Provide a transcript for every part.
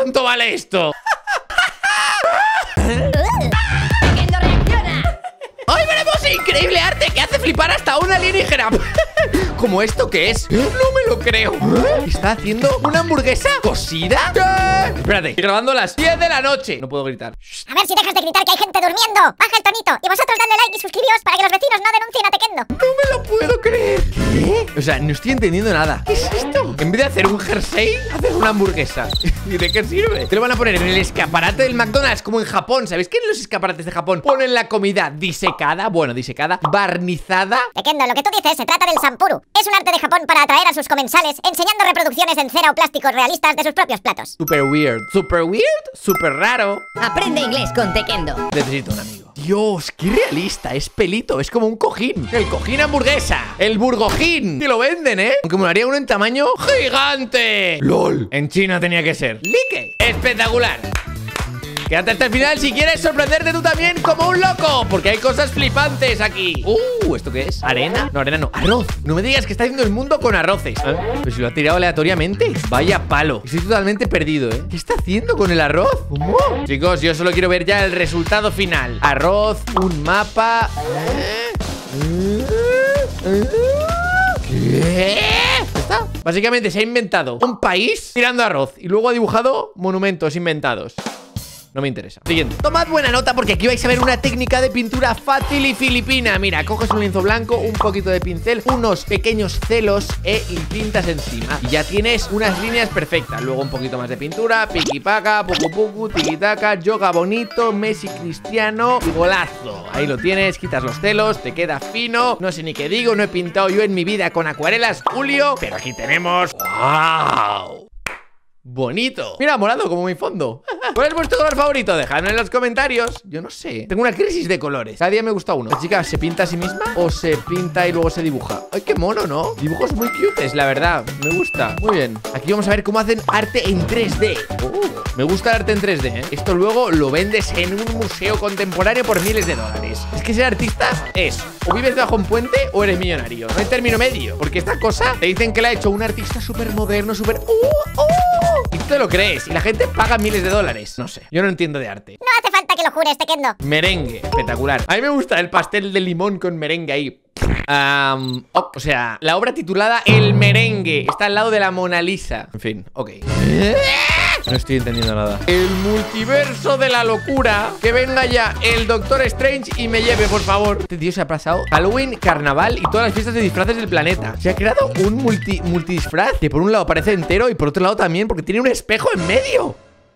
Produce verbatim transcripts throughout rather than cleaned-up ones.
¿Cuánto vale esto? Tequendo reacciona. ¡Hoy veremos increíble arte que hace flipar hasta una alienígena! ¿Cómo esto qué es? No me lo creo. ¿Está haciendo una hamburguesa cocida? ¿Qué? Espérate, estoy grabando a las diez de la noche. No puedo gritar. A ver si dejas de gritar que hay gente durmiendo. Baja el tonito. Y vosotros dadle like y suscribíos para que los vecinos no denuncien a Tequendo. No me lo puedo creer. ¿Qué? O sea, no estoy entendiendo nada. ¿Qué es esto? En vez de hacer un jersey, haces una hamburguesa. ¿Y de qué sirve? Te lo van a poner en el escaparate del McDonald's, como en Japón. ¿Sabéis que en los escaparates de Japón ponen la comida disecada? Bueno, disecada, barnizada. Tequendo, lo que tú dices se trata del sampuru. Es un arte de Japón para atraer a sus comensales, enseñando reproducciones en cera o plásticos realistas de sus propios platos. Super weird. Super weird, super raro. Aprende inglés con Tequendo. Necesito un amigo. Dios, qué realista. Es pelito, es como un cojín. El cojín hamburguesa. El burgojín. Que lo venden, ¿eh? Aunque me haría uno en tamaño gigante. LOL. En China tenía que ser. Like. Espectacular. Quédate hasta el final si quieres sorprenderte tú también como un loco, porque hay cosas flipantes aquí. Uh, ¿esto qué es? ¿Arena? No, arena no, arroz. No me digas que está haciendo el mundo con arroces. ¿Eh? Pero si lo ha tirado aleatoriamente. Vaya palo. Estoy totalmente perdido, ¿eh? ¿Qué está haciendo con el arroz? ¿Cómo? Chicos, yo solo quiero ver ya el resultado final. Arroz, un mapa. ¿Qué? ¿Está? Básicamente se ha inventado un país tirando arroz y luego ha dibujado monumentos inventados. No me interesa. Siguiente. Tomad buena nota porque aquí vais a ver una técnica de pintura fácil y filipina. Mira, coges un lienzo blanco, un poquito de pincel, unos pequeños celos e y pintas encima. Y ya tienes unas líneas perfectas. Luego un poquito más de pintura, piquipaca, pucu pucu, tiquitaca, yoga bonito, Messi cristiano y golazo. Ahí lo tienes, quitas los celos, te queda fino. No sé ni qué digo, no he pintado yo en mi vida con acuarelas, Julio. Pero aquí tenemos... ¡Wow! Bonito. Mira, morado como mi fondo. ¿Cuál es vuestro color favorito? Dejadme en los comentarios. Yo no sé. Tengo una crisis de colores. Cada día me gusta uno. ¿La chica se pinta a sí misma o se pinta y luego se dibuja? Ay, qué mono, ¿no? Dibujos muy cutes, la verdad. Me gusta. Muy bien. Aquí vamos a ver cómo hacen arte en tres D. Uh, me gusta el arte en tres D, ¿eh? Esto luego lo vendes en un museo contemporáneo por miles de dólares. Es que ser artista es o vives bajo un puente o eres millonario. No hay término medio. Porque esta cosa te dicen que la ha hecho un artista súper moderno, súper... ¡Uh! ¡Uh! Y tú te lo crees y la gente paga miles de dólares. No sé, yo no entiendo de arte. No hace falta que lo jures, Tequendo. Merengue, espectacular. A mí me gusta el pastel de limón con merengue ahí. Um, oh, o sea, la obra titulada El Merengue está al lado de la Mona Lisa. En fin, ok. No estoy entendiendo nada. El multiverso de la locura. Que venga ya el Doctor Strange y me lleve, por favor. Este tío se ha pasado Halloween, carnaval y todas las fiestas de disfraces del planeta. Se ha creado un multi, multidisfraz que por un lado parece entero y por otro lado también porque tiene un espejo en medio.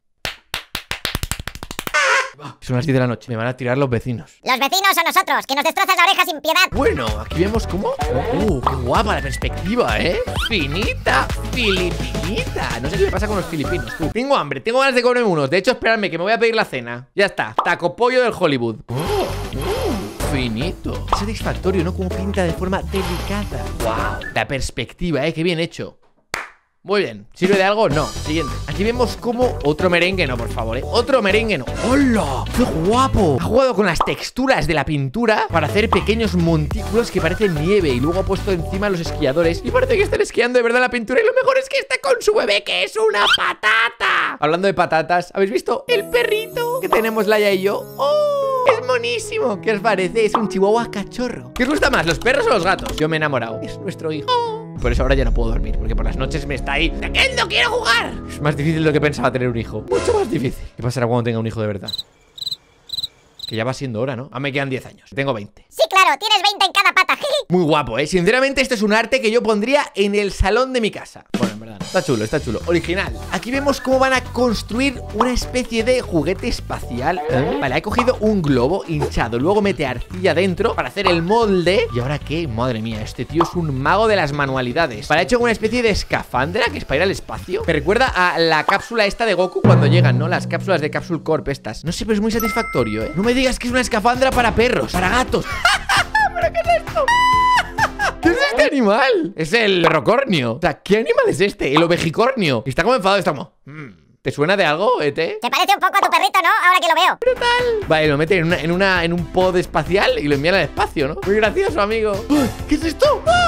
Son las diez de la noche, me van a tirar los vecinos. Los vecinos son nosotros, que nos destrozas la oreja sin piedad. Bueno, aquí vemos cómo... Uh, qué guapa la perspectiva, ¿eh? Finita, filipinita. No sé qué me pasa con los filipinos, tú. Tengo hambre, tengo ganas de comerme unos. De hecho, esperadme, que me voy a pedir la cena. Ya está, taco pollo del Hollywood. Oh, uh, finito. Satisfactorio, ¿no? Como pinta de forma delicada. Wow, la perspectiva, ¿eh? Qué bien hecho. Muy bien, ¿sirve de algo? No. Siguiente. Aquí vemos como otro merengue, no, por favor, ¿eh? Otro merengue, no. ¡Hola! ¡Qué guapo! Ha jugado con las texturas de la pintura para hacer pequeños montículos que parecen nieve y luego ha puesto encima los esquiadores y parece que están esquiando de verdad la pintura y lo mejor es que está con su bebé, que es una patata. Hablando de patatas, ¿habéis visto el perrito que tenemos Laia y yo? ¡Oh! ¡Es monísimo! ¿Qué os parece? Es un chihuahua cachorro. ¿Qué os gusta más, los perros o los gatos? Yo me he enamorado. Es nuestro hijo. Por eso ahora ya no puedo dormir, porque por las noches me está ahí. ¡Tequendo, quiero jugar! Es más difícil de lo que pensaba tener un hijo. Mucho más difícil. ¿Qué pasará cuando tenga un hijo de verdad? Que ya va siendo hora, ¿no? Ah, me quedan diez años. Tengo veinte. Sí, claro, tienes veinte en cada pata. Muy guapo, ¿eh? Sinceramente, este es un arte que yo pondría en el salón de mi casa. Bueno, en verdad, no. Está chulo, está chulo. Original. Aquí vemos cómo van a construir una especie de juguete espacial. ¿Eh? Vale, ha cogido un globo hinchado. Luego mete arcilla dentro para hacer el molde. ¿Y ahora qué? Madre mía, este tío es un mago de las manualidades. Vale, ha hecho una especie de escafandra que es para ir al espacio. Me recuerda a la cápsula esta de Goku cuando llegan, ¿no? Las cápsulas de Capsule Corp estas. No sé, pero es muy satisfactorio, ¿eh? No me digas que es una escafandra para perros, para gatos. ¿Pero qué es esto? ¿Qué es este animal? Es el perrocornio. O sea, ¿qué animal es este? El ovejicornio. Está como enfadado, está como... Mm. ¿Te suena de algo, Ete? Te parece un poco a tu perrito, ¿no? Ahora que lo veo. Brutal. Vale, lo mete en, una, en, una, en un pod espacial y lo envían al espacio, ¿no? Muy gracioso, amigo. ¿Qué es esto? ¡Oh!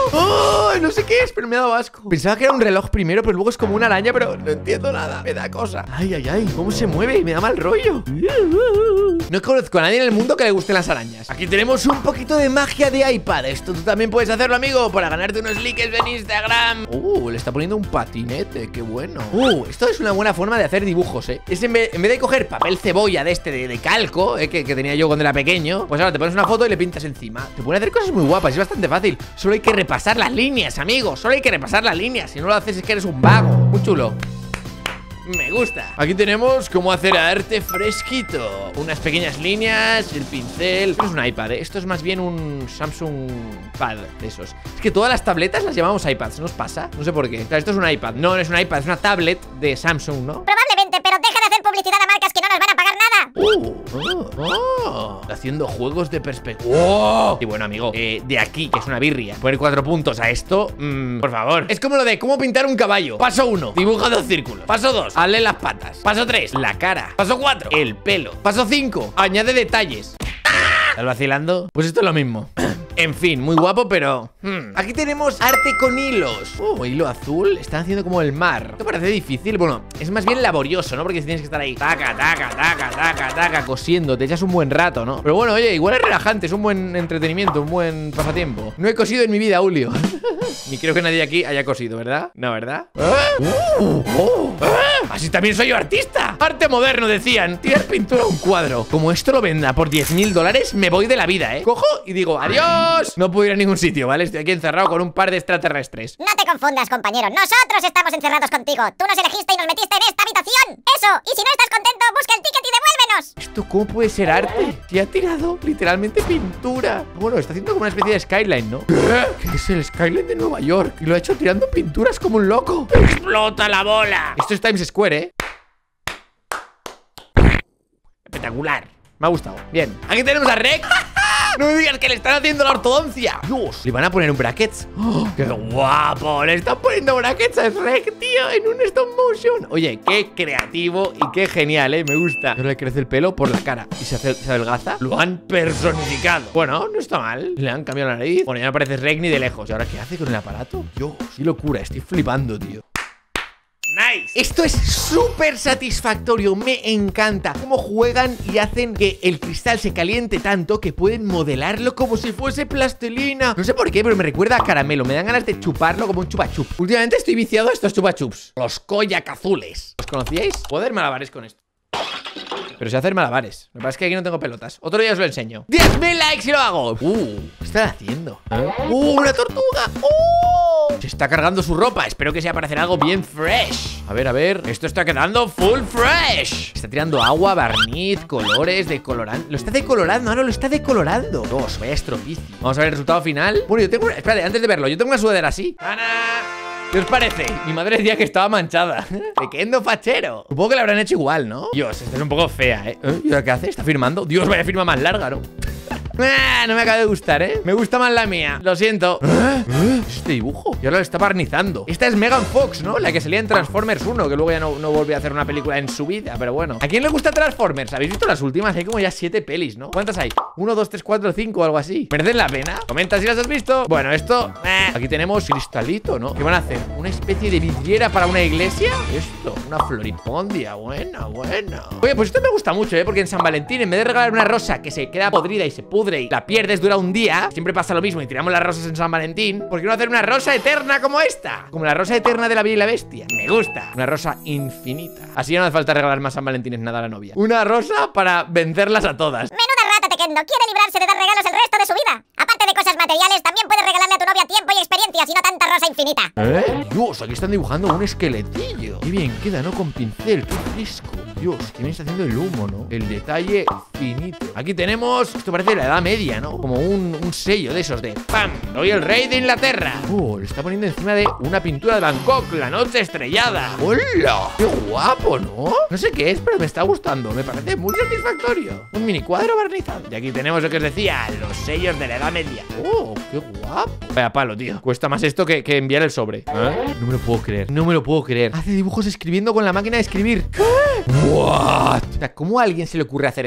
¡Oh! No sé qué es, pero me ha dado asco. Pensaba que era un reloj primero, pero luego es como una araña, pero no entiendo nada. Me da cosa. Ay, ay, ay, cómo se mueve y me da mal rollo. No conozco a nadie en el mundo que le gusten las arañas. Aquí tenemos un poquito de magia de iPad. Esto tú también puedes hacerlo, amigo, para ganarte unos likes en Instagram. Uh, le está poniendo un patinete, qué bueno. Uh, esto es una buena forma de hacer dibujos, eh. Es en vez, en vez de coger papel cebolla de este de, de calco, eh, que, que tenía yo cuando era pequeño, pues ahora te pones una foto y le pintas encima. Te pueden hacer cosas muy guapas, es bastante fácil. Solo hay que repasar las líneas, amigo. Solo hay que repasar las líneas. Si no lo haces es que eres un vago. Muy chulo. Me gusta. Aquí tenemos cómo hacer arte fresquito. Unas pequeñas líneas, el pincel. Esto es un iPad, ¿eh? Esto es más bien un Samsung Pad de esos. Es que todas las tabletas las llamamos iPads, ¿no os pasa? No sé por qué. O sea, esto es un iPad. No, no es un iPad, es una tablet de Samsung, ¿no? Probablemente, pero deja de hacer publicidad a marcas que no nos van a pagar nada. Uh, oh, oh. Haciendo juegos de perspectiva. Oh. Y bueno, amigo, eh, de aquí, que es una birria, poner cuatro puntos a esto, mmm, por favor. Es como lo de cómo pintar un caballo. Paso uno, dibuja dos círculos. Paso dos, hazle las patas. Paso tres, la cara. Paso cuatro, el pelo. Paso cinco, añade detalles. ¿Estás vacilando? Pues esto es lo mismo. En fin, muy guapo, pero... Hmm. Aquí tenemos arte con hilos. Oh, hilo azul. Están haciendo como el mar. ¿Te parece difícil? Bueno, es más bien laborioso, ¿no? Porque si tienes que estar ahí taca, taca, taca, taca, taca, cosiendo, te echas un buen rato, ¿no? Pero bueno, oye, igual es relajante, es un buen entretenimiento, un buen pasatiempo. No he cosido en mi vida, Julio. Ni creo que nadie aquí haya cosido, ¿verdad? No, ¿verdad? ¿Eh? Uh, oh, ¿eh? Así también soy yo artista. Arte moderno, decían. Tirar pintura a un cuadro. Como esto lo venda por diez mil dólares, me voy de la vida, ¿eh? Cojo y digo, adiós. No puedo ir a ningún sitio, ¿vale? Estoy aquí encerrado con un par de extraterrestres. No te confundas, compañero. Nosotros estamos encerrados contigo. Tú nos elegiste y nos metiste en esta habitación. Eso. Y si no estás contento, busca el ticket y devuélvenos. ¿Esto cómo puede ser arte? Si ha tirado literalmente pintura. Bueno, está haciendo como una especie de skyline, ¿no? ¿Qué? ¿Qué es el skyline de Nueva York? Y lo ha hecho tirando pinturas como un loco. ¡Explota la bola! Esto es Times Square, ¿eh? Espectacular. Me ha gustado. Bien. Aquí tenemos a Rec. No me digas que le están haciendo la ortodoncia. Dios, le van a poner un brackets. ¡Oh, qué guapo! Le están poniendo brackets a Rec, tío, en un stop motion. Oye, qué creativo y qué genial, eh, me gusta. Ahora le crece el pelo por la cara y se, hace, se adelgaza. Lo han personificado. Bueno, no está mal. Le han cambiado la nariz. Bueno, ya no parece Rec ni de lejos. ¿Y ahora qué hace con el aparato? Dios, qué locura, estoy flipando, tío. Nice. Esto es súper satisfactorio, me encanta cómo juegan y hacen que el cristal se caliente tanto que pueden modelarlo como si fuese plastilina. No sé por qué, pero me recuerda a caramelo. Me dan ganas de chuparlo como un chupachup. Últimamente estoy viciado a estos chupachups. Los Koyak azules. ¿Los conocíais? Puedo hacer malabares con esto. Pero sé hacer malabares. Lo que pasa es que aquí no tengo pelotas. Otro día os lo enseño. diez mil likes y lo hago. Uh, ¿qué están haciendo? ¿Eh? Uh, una tortuga. Uh, se está cargando su ropa. Espero que sea para hacer algo bien fresh. A ver, a ver. Esto está quedando full fresh. Está tirando agua, barniz, colores, decolorando. Lo está decolorando, ahora lo está decolorando. Dios, vaya estropicio. Vamos a ver el resultado final. Bueno, yo tengo una... Espérate, antes de verlo, yo tengo una sudadera así. ¡Ana! ¿Qué os parece? Mi madre decía que estaba manchada. Pequeño fachero. Supongo que la habrán hecho igual, ¿no? Dios, esta es un poco fea, ¿eh? ¿Eh? ¿Y ahora qué hace? ¿Está firmando? Dios, vaya firma más larga, ¿no? Ah, no me acaba de gustar, ¿eh? Me gusta más la mía. Lo siento. ¿Eh? ¿Eh? Este dibujo. Y ahora lo está barnizando. Esta es Megan Fox, ¿no? La que salía en Transformers uno, que luego ya no, no volvió a hacer una película en su vida. Pero bueno. ¿A quién le gusta Transformers? ¿Habéis visto las últimas? Hay como ya siete pelis, ¿no? ¿Cuántas hay? Uno, dos, tres, cuatro, cinco o algo así. ¿Merecen la pena? Comenta si las has visto. Bueno, esto... Eh. Aquí tenemos cristalito, ¿no? ¿Qué van a hacer? ¿Una especie de vidriera para una iglesia? Esto, una floripondia. Buena, buena. Oye, pues esto me gusta mucho, ¿eh? Porque en San Valentín, en vez de regalar una rosa que se queda podrida y se pudre y la pierdes, dura un día, siempre pasa lo mismo y tiramos las rosas en San Valentín. ¿Por qué no hacer una rosa eterna como esta? Como la rosa eterna de la Bella y la Bestia. Me gusta. Una rosa infinita. Así ya no hace falta regalar más San Valentines nada a la novia. Una rosa para vencerlas a todas. Menuda rata, Tekendo. Quiere librarse de dar regalos el resto de su vida. Aparte de cosas materiales, también puedes regalarle a tu novia tiempo y experiencias y no tanta rosa infinita. ¿Eh? Dios, aquí están dibujando un esqueletillo. Qué bien queda, ¿no? Con pincel, qué fresco. Dios, qué bien está haciendo el humo, ¿no? El detalle finito. Aquí tenemos... Esto parece la Edad Media, ¿no? Como un, un sello de esos de... ¡Pam! Soy el rey de Inglaterra. Oh, le está poniendo encima de una pintura de Bangkok, la noche estrellada. ¡Hola! ¡Qué guapo!, ¿no? No sé qué es, pero me está gustando. Me parece muy satisfactorio. Un mini cuadro barnizado. Y aquí tenemos lo que os decía, los sellos de la Edad Media. ¡Oh, qué guapo! Vaya palo, tío. Cuesta más esto que, que enviar el sobre. ¿Eh? No me lo puedo creer. No me lo puedo creer. Hace dibujos escribiendo con la máquina de escribir. ¿Qué? ¿What? O sea, ¿cómo a alguien se le ocurre hacer esto un día y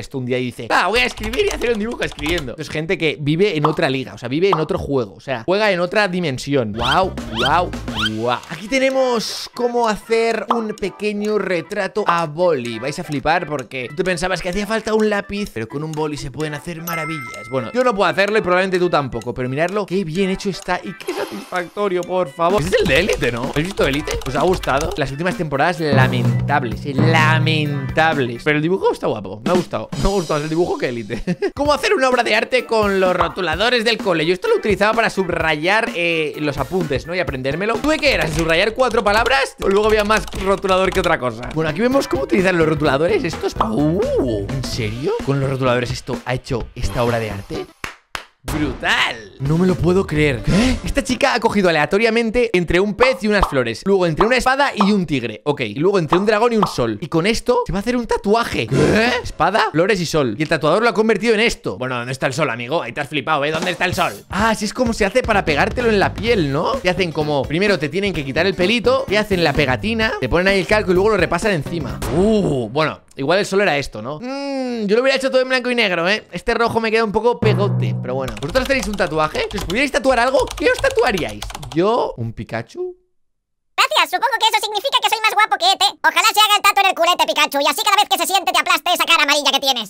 dice, ah, voy a escribir y hacer un dibujo escribiendo. Es gente que vive en otra liga, o sea, vive en otro juego, o sea, juega en otra dimensión. Wow, wow, wow. Aquí tenemos cómo hacer un pequeño retrato a boli. Vais a flipar porque tú te pensabas que hacía falta un lápiz, pero con un boli se pueden hacer maravillas. Bueno, yo no puedo hacerlo y probablemente tú tampoco, pero miradlo, qué bien hecho está y qué satisfactorio, por favor. Ese es el de Élite, ¿no? ¿Habéis visto Élite? ¿Os ha gustado? Las últimas temporadas lamentables, eh, lamentables. Pero el dibujo está guapo, me ha gustado. Me ha gustado más el dibujo que Élite. ¿Cómo hacer una obra de arte con los rotuladores del cole? Yo esto lo utilizaba para subrayar eh, los apuntes, ¿no? Y aprendérmelo. ¿Tú de qué eras? ¿Subrayar cuatro palabras? O luego había más rotulador que otra cosa. Bueno, aquí vemos cómo utilizar los rotuladores. Esto es... Uh, ¿en serio? ¿Con los rotuladores esto ha hecho esta obra de arte? ¡Brutal! No me lo puedo creer. ¿Qué? Esta chica ha cogido aleatoriamente entre un pez y unas flores, luego entre una espada y un tigre. Ok, y luego entre un dragón y un sol. Y con esto se va a hacer un tatuaje. ¿Qué? Espada, flores y sol. Y el tatuador lo ha convertido en esto. Bueno, ¿dónde está el sol, amigo? Ahí te has flipado, ¿eh? ¿Dónde está el sol? Ah, así es como se hace para pegártelo en la piel, ¿no? Te hacen como... Primero te tienen que quitar el pelito, te hacen la pegatina, te ponen ahí el calco y luego lo repasan encima. Uh, bueno... Igual el sol era esto, ¿no? Mmm, yo lo hubiera hecho todo en blanco y negro, ¿eh? Este rojo me queda un poco pegote, pero bueno. ¿Vosotros tenéis un tatuaje? Si os pudierais tatuar algo, ¿qué os tatuaríais? ¿Yo? ¿Un Pikachu? Gracias, supongo que eso significa que soy más guapo que Ete. Ojalá se haga el tatu en el culete, Pikachu, y así cada vez que se siente te aplaste esa cara amarilla que tienes.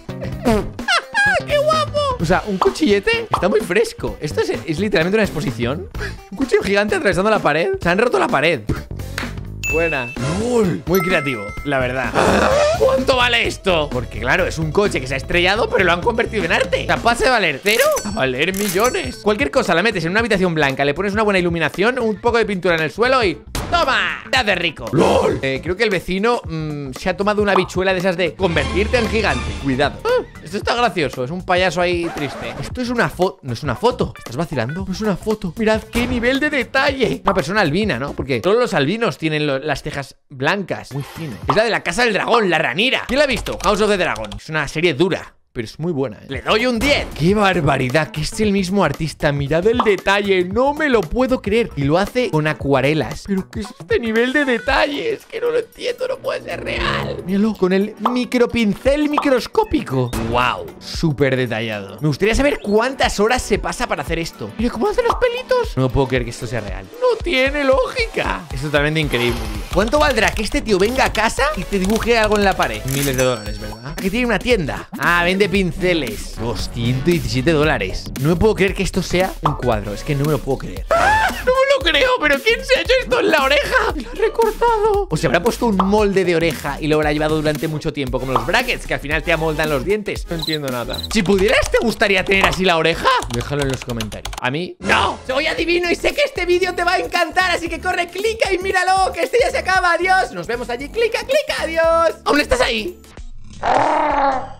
¡Qué guapo! O sea, un cuchillete está muy fresco. Esto es, es literalmente una exposición. Un cuchillo gigante atravesando la pared. Se han roto la pared. Buena. Uy, muy creativo, la verdad. ¿Cuánto vale esto? Porque claro, es un coche que se ha estrellado, pero lo han convertido en arte. O sea, pasa de valer cero a valer millones. Cualquier cosa la metes en una habitación blanca, le pones una buena iluminación, un poco de pintura en el suelo y... ¡toma! ¡Te haces rico! ¡Lol! Eh, creo que el vecino mmm, se ha tomado una habichuela de esas de convertirte en gigante. Cuidado. Ah, esto está gracioso, es un payaso ahí triste. Esto es una foto... ¿No es una foto? ¿Estás vacilando? No es una foto. Mirad qué nivel de detalle. Una persona albina, ¿no? Porque todos los albinos tienen lo, las cejas blancas. Muy fino. Es la de la Casa del Dragón, la ranira. ¿Quién la ha visto? House of the Dragon. Es una serie dura, pero es muy buena, ¿eh? Le doy un diez. ¡Qué barbaridad! Que es el mismo artista. Mirad el detalle. No me lo puedo creer. Y lo hace con acuarelas. ¿Pero qué es este nivel de detalles? Que no lo entiendo. No puede ser real. Míralo. Con el micropincel microscópico. ¡Wow! Súper detallado. Me gustaría saber cuántas horas se pasa para hacer esto. Mira cómo hacen los pelitos. No puedo creer que esto sea real. No tiene lógica. Es totalmente increíble, tío. ¿Cuánto valdrá que este tío venga a casa y te dibuje algo en la pared? Miles de dólares, ¿verdad? Aquí tiene una tienda. Ah, vende pinceles. doscientos diecisiete dólares. No me puedo creer que esto sea un cuadro. Es que no me lo puedo creer. ¡Ah! No me lo creo. ¿Pero quién se ha hecho esto en la oreja? Me lo ha recortado. O se habrá puesto un molde de oreja y lo habrá llevado durante mucho tiempo, como los brackets, que al final te amoldan los dientes. No entiendo nada. Si pudieras, ¿te gustaría tener así la oreja? Déjalo en los comentarios. ¿A mí? ¡No! Soy adivino y sé que este vídeo te va a encantar. Así que corre, clica y míralo, que este ya se acaba. Adiós. Nos vemos allí. Clica, clica. Adiós. ¿Aún estás ahí?